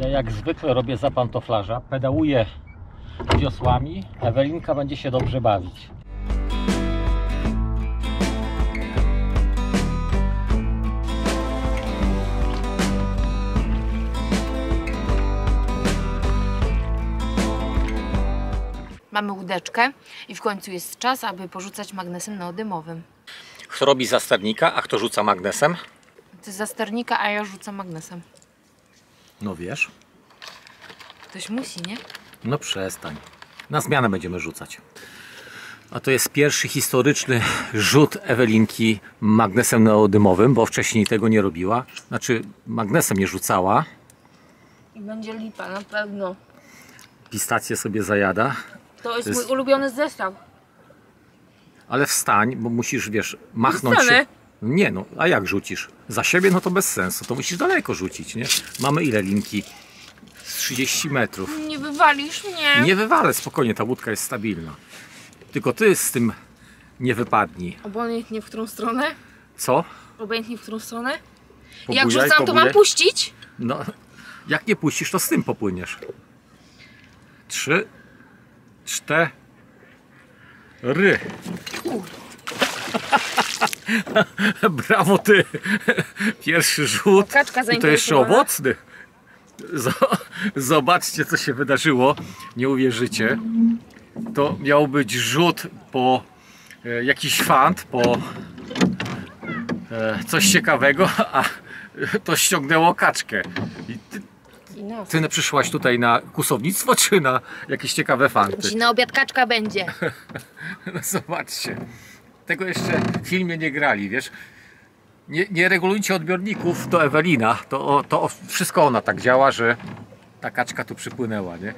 jak zwykle robię za pantoflarza, pedałuję wiosłami, Ewelinka będzie się dobrze bawić. Mamy łódeczkę i w końcu jest czas, aby porzucać magnesem neodymowym. Kto robi za sternika, a kto rzuca magnesem? Ty za sternika, a ja rzucam magnesem. No wiesz. Ktoś musi, nie? No przestań. Na zmianę będziemy rzucać. A to jest pierwszy historyczny rzut Ewelinki magnesem neodymowym, bo wcześniej tego nie robiła. Znaczy magnesem nie rzucała. I będzie lipa, na pewno. Pistację sobie zajada. To jest mój ulubiony zestaw. Ale wstań, bo musisz, wiesz, machnąć się. Nie no, a jak rzucisz? Za siebie no to bez sensu, to musisz daleko rzucić, nie? Mamy ile linki? Z 30 metrów. Nie wywalisz mnie. Nie wywalę, spokojnie, ta łódka jest stabilna. Tylko ty z tym nie wypadnij. Obojętnie w którą stronę? Co? Obojętnie w którą stronę? Pobujaj, Jak rzucam, to mam puścić? No, jak nie puścisz, to z tym popłyniesz. 3, 4. Brawo ty! Pierwszy rzut. Kaczka I to jeszcze owocny. Zobaczcie, co się wydarzyło. Nie uwierzycie. To miał być rzut po jakiś fant, po coś ciekawego, a to ściągnęło kaczkę. I ty przyszłaś tutaj na kłusownictwo, czy na jakieś ciekawe fanty? Dziś na obiad kaczka będzie. No zobaczcie. Tego jeszcze w filmie nie grali, wiesz? Nie regulujcie odbiorników, to Ewelina. To wszystko ona tak działa, że ta kaczka tu przypłynęła, nie?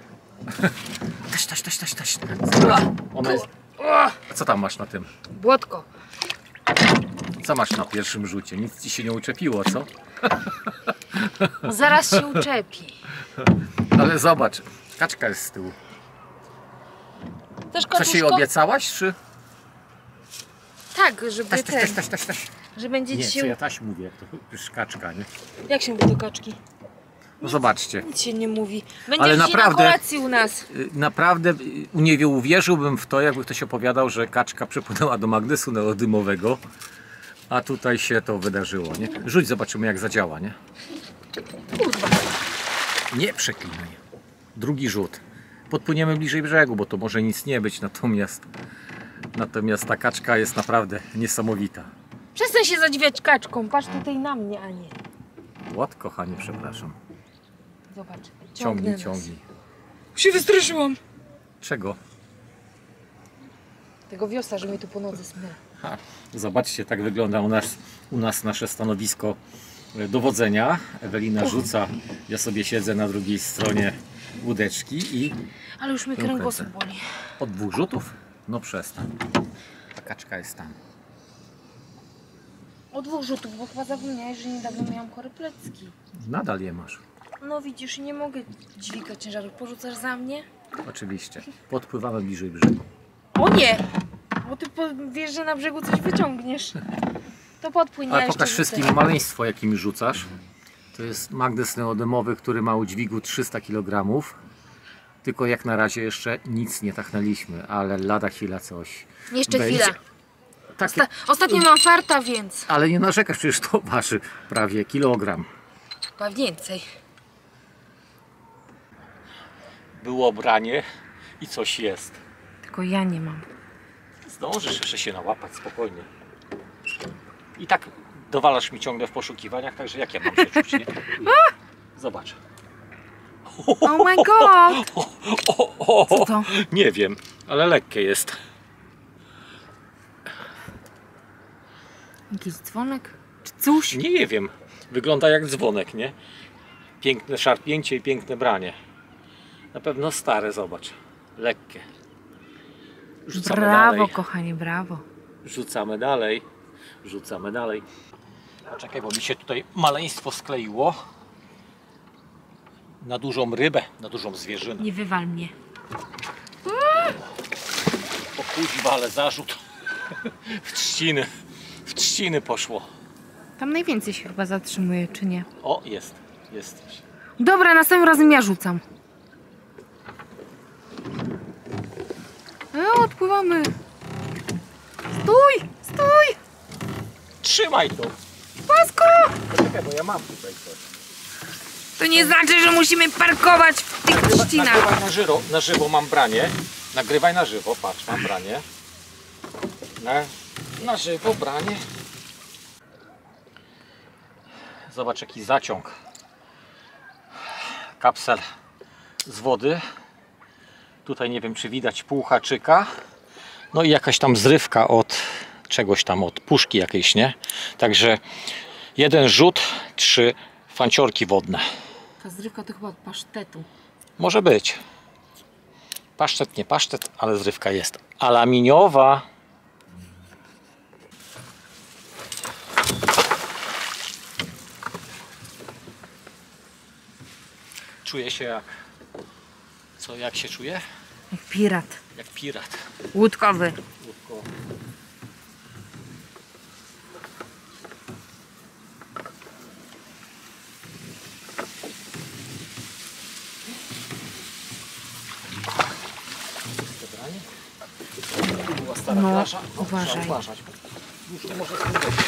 Taś. Ona jest... A co tam masz na tym? Błotko. Co masz na pierwszym rzucie? Nic ci się nie uczepiło, co? Zaraz się uczepi. Ale zobacz, kaczka jest z tyłu. Też Coś jej obiecałaś, czy? Tak, żeby Taś. że będzie Nie, ci się... co ja taś mówię, to już kaczka, nie? Jak się mówi do kaczki? No zobaczcie. Nic się nie mówi. Będzie Ale dzisiaj naprawdę, na kolacji u nas. Naprawdę nie uwierzyłbym w to, jakby ktoś opowiadał, że kaczka przypłynęła do magnesu neodymowego, a tutaj się to wydarzyło, nie? Rzuć, zobaczymy jak zadziała, nie? Kurwa. Nie przeklinaj. Drugi rzut. Podpłyniemy bliżej brzegu, bo to może nic nie być, natomiast ta kaczka jest naprawdę niesamowita. Przestań się zadziwiać kaczką. Patrz tutaj na mnie, a nie. Ład, kochanie, przepraszam. Zobacz. Ciągnij. Się wystraszyłam. Czego? Tego wiosła, że mnie tu po nodze smyra. Zobaczcie, tak wygląda u nas nasze stanowisko dowodzenia. Ewelina rzuca, ja sobie siedzę na drugiej stronie łódeczki i... Ale już mnie kręgosłup boli. Od 2 rzutów? No przestań. Ta kaczka jest tam. Od 2 rzutów, bo chyba zapomniałeś, że niedawno miałam chore plecki. Nadal je masz. No widzisz, nie mogę dźwigać ciężaru. Porzucasz za mnie? Oczywiście. Podpływamy bliżej brzegu. O nie! Bo ty wiesz, że na brzegu coś wyciągniesz. To podpłyń. Ale pokaż wszystkim maleństwo, jakim rzucasz. To jest magnes neodymowy, który ma udźwigu 300 kg. Tylko jak na razie jeszcze nic nie tachnęliśmy, ale lada chwila coś Jeszcze będzie. chwila. Takie... Ostatnio mam farta, więc... Ale nie narzekasz, przecież to waży prawie kilogram. Chyba więcej. Było branie i coś jest. Tylko ja nie mam. Zdążysz jeszcze się nałapać spokojnie. I tak dowalasz mi ciągle w poszukiwaniach, także jak ja mam się czuć, nie? Zobacz. Oh my god! Co to? Nie wiem, ale lekkie jest. Jakiś dzwonek? Czy coś? Nie wiem. Wygląda jak dzwonek, nie? Piękne szarpnięcie i piękne branie. Na pewno stare, zobacz. Lekkie. Rzucamy Brawo, dalej. kochanie, brawo. Rzucamy dalej. Rzucamy dalej. Poczekaj, bo mi się tutaj maleństwo skleiło. Na dużą rybę, na dużą zwierzynę. Nie wywal mnie. O kuźwa, ale zarzut. W trzciny poszło. Tam najwięcej się chyba zatrzymuje, czy nie? O, jest coś. Dobra, następnym razem ja rzucam. Odpływamy. Stój! Stój! Trzymaj to! Pasko! Czekaj, bo ja mam tutaj coś. To nie znaczy, że musimy parkować w tych trzcinach. Nagrywaj na żywo mam branie. Nagrywaj na żywo, patrz, mam branie. Na żywo branie. Zobacz jaki zaciąg. Kapsel z wody. Tutaj nie wiem czy widać pół haczyka. No i jakaś tam zrywka od czegoś tam, od puszki jakiejś, nie? Także jeden rzut, 3 fanciorki wodne. Ta zrywka to chyba od pasztetu. Może być. Pasztet, nie pasztet, ale zrywka jest. Alaminiowa. Czuję się jak... Co, jak się czuję? Jak pirat. Jak pirat. Łódkowy. Łódko. Tu była stara No, plaża. uważaj. Trzeba uważać. Już nie może sobie wejść.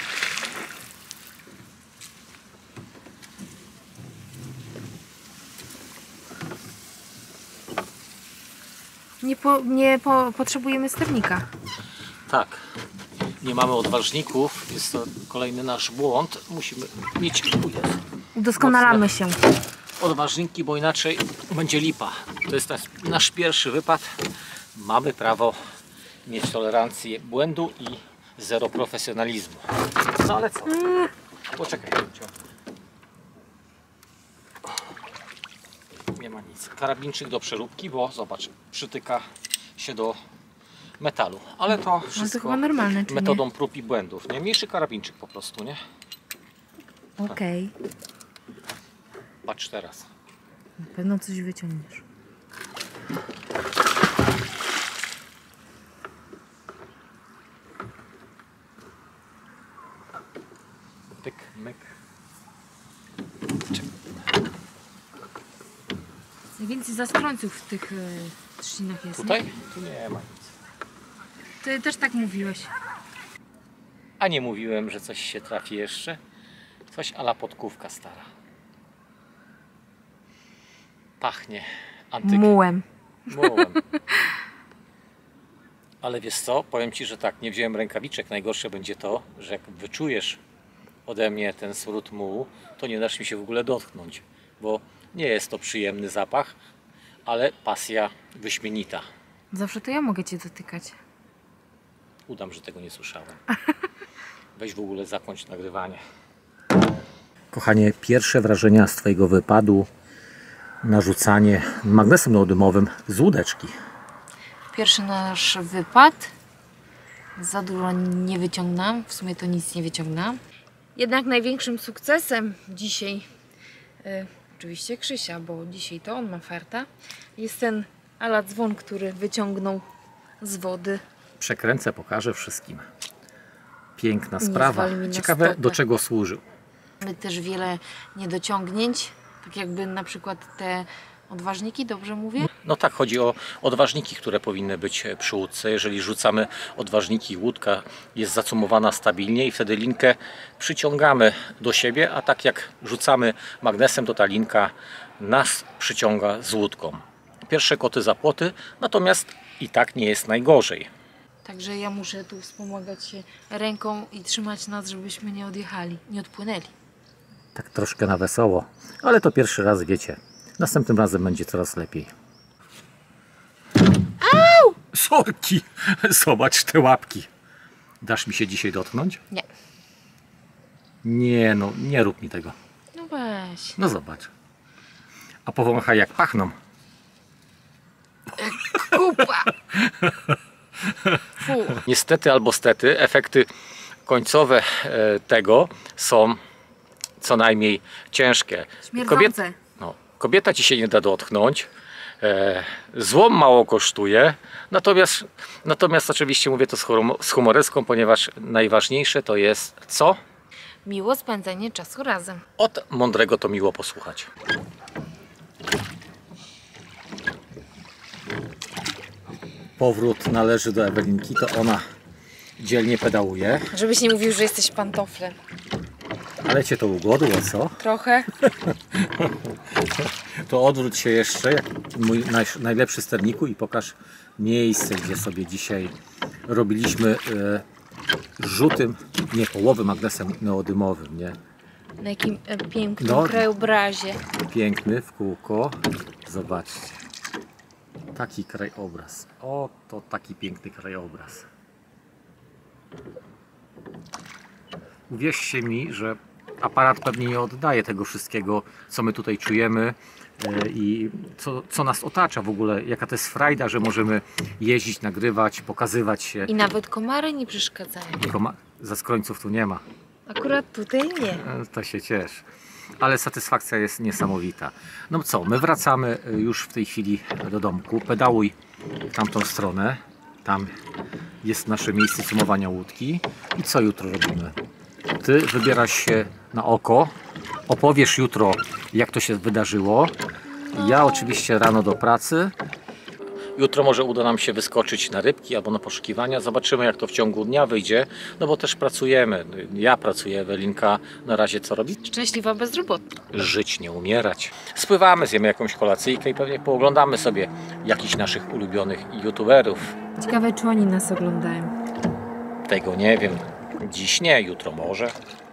Potrzebujemy sternika. Tak. Nie mamy odważników. Jest to kolejny nasz błąd. Musimy mieć Udoskonalamy się. odważniki, bo inaczej będzie lipa. To jest nasz pierwszy wypad. Mamy prawo mieć tolerancję błędu i zero profesjonalizmu. No ale co? Poczekaj. Nie ma nic. Karabinczyk do przeróbki, bo zobacz, przytyka się do metalu. Ale to No to wszystko chyba normalne, czy metodą prób i błędów. Nie? Mniejszy karabinczyk po prostu, nie? nie? Okej. Patrz teraz. Na pewno coś wyciągniesz. Tyk, myk. Najwięcej zaskrońców w tych trzcinach jest. Tutaj? Nie? Tu nie ma nic. Ty też tak mówiłeś. A nie mówiłem, że coś się trafi jeszcze? Coś a la podkówka stara. Pachnie antykiem. Mułem. Mułem. Ale wiesz co? Powiem Ci, że tak, nie wziąłem rękawiczek. Najgorsze będzie to, że jak wyczujesz ode mnie ten smród mułu, to nie dasz mi się w ogóle dotknąć. Bo nie jest to przyjemny zapach, ale pasja wyśmienita. Zawsze to ja mogę Cię dotykać. Udam, że tego nie słyszałem. Weź w ogóle zakończ nagrywanie. Kochanie, pierwsze wrażenia z Twojego wypadu na rzucanie magnesem neodymowym z łódeczki. Pierwszy nasz wypad. Za dużo nie wyciągnęłam. W sumie to nic nie wyciągnęłam. Jednak największym sukcesem dzisiaj, oczywiście Krzysia, bo dzisiaj to on ma farta, jest ten ala dzwon, który wyciągnął z wody. Przekręcę, pokażę wszystkim. Piękna Nie sprawa. zwali mi na Ciekawe stopę. do czego służył. Mamy też wiele niedociągnięć, tak jakby na przykład te odważniki, dobrze mówię? No tak, chodzi o odważniki, które powinny być przy łódce. Jeżeli rzucamy odważniki, łódka jest zacumowana stabilnie i wtedy linkę przyciągamy do siebie, a tak jak rzucamy magnesem, to ta linka nas przyciąga z łódką. Pierwsze koty za płoty, natomiast i tak nie jest najgorzej. Także ja muszę tu wspomagać się ręką i trzymać nas, żebyśmy nie odjechali, nie odpłynęli. Tak troszkę na wesoło, ale to pierwszy raz, wiecie. Następnym razem będzie coraz lepiej. Au! Sorki! Zobacz te łapki. Dasz mi się dzisiaj dotknąć? Nie. Nie, no nie rób mi tego. No weź. No zobacz. A powąchaj jak pachną. Kupa! Fu. Niestety albo stety efekty końcowe tego są co najmniej ciężkie. Śmierdzące. Kobieta ci się nie da dotknąć. Złom mało kosztuje. Natomiast oczywiście mówię to z humoreską, ponieważ najważniejsze to jest co? Miło spędzenie czasu razem. Od mądrego to miło posłuchać. Powrót należy do Ewelinki, to ona dzielnie pedałuje. Żebyś nie mówił, że jesteś pantoflem. Ale cię to ugodło, co? Trochę. To odwróć się jeszcze, jak mój najlepszy sterniku, i pokaż miejsce, gdzie sobie dzisiaj robiliśmy żółtym, nie połowym magnesem neodymowym, nie? Na jakim pięknym krajobrazie. Piękny, w kółko. Zobaczcie. Taki krajobraz. Oto taki piękny krajobraz. Uwierzcie mi, że aparat pewnie nie oddaje tego wszystkiego, co my tutaj czujemy i co nas otacza w ogóle. Jaka to jest frajda, że możemy jeździć, nagrywać, pokazywać się. I nawet komary nie przeszkadzają. Zaskrońców tu nie ma. Akurat tutaj nie. To się cieszy. Ale satysfakcja jest niesamowita. No co, my wracamy już w tej chwili do domku. Pedałuj w tamtą stronę. Tam jest nasze miejsce sumowania łódki. I co jutro robimy? Ty wybierasz się na oko. Opowiesz jutro, jak to się wydarzyło. Ja oczywiście rano do pracy. Jutro może uda nam się wyskoczyć na rybki albo na poszukiwania. Zobaczymy, jak to w ciągu dnia wyjdzie. No bo też pracujemy. Ja pracuję, Ewelinka na razie co robi? Szczęśliwa bezrobotna. Żyć, nie umierać. Spływamy, zjemy jakąś kolacyjkę i pewnie pooglądamy sobie jakichś naszych ulubionych youtuberów. Ciekawe, czy oni nas oglądają. Tego nie wiem. Dziś nie, jutro może.